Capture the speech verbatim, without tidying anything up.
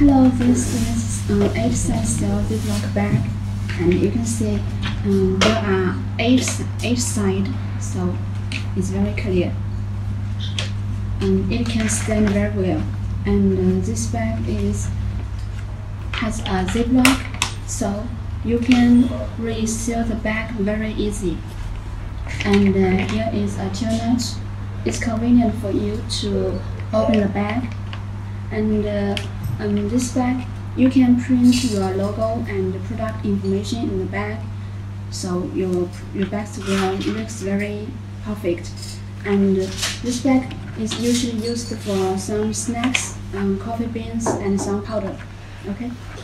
Hello, this is an eight size Ziploc bag, and you can see um, there are eight eight sides, so it's very clear. And it can stand very well. And uh, this bag is has a Ziploc, so you can reseal the bag very easy. And uh, here is a tail notch. It's convenient for you to open the bag. And uh, um, this bag, you can print your logo and product information in the bag, so your your background looks very perfect. And uh, this bag is usually used for some snacks, um, coffee beans, and some powder. Okay.